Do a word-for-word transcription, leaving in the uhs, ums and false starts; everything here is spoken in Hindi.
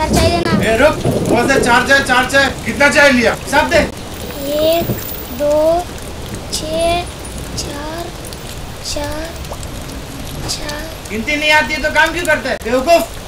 चार चाय देना। ए रुक, कौन से चार चाय चार चाय कितना चाय लिया सब दे। एक दो छः चार चार चार। गिनती नहीं आती है तो काम क्यों करते है बेवकूफ।